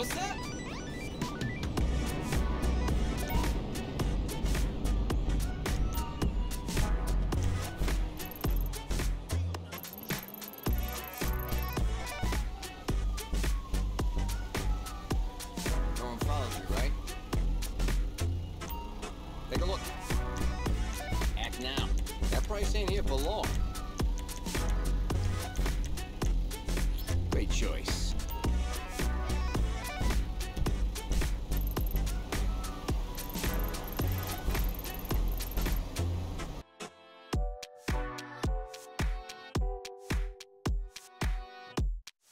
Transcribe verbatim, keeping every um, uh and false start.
What's that? No one follows you, right? Take a look. Act now. That price ain't here for long. Great choice.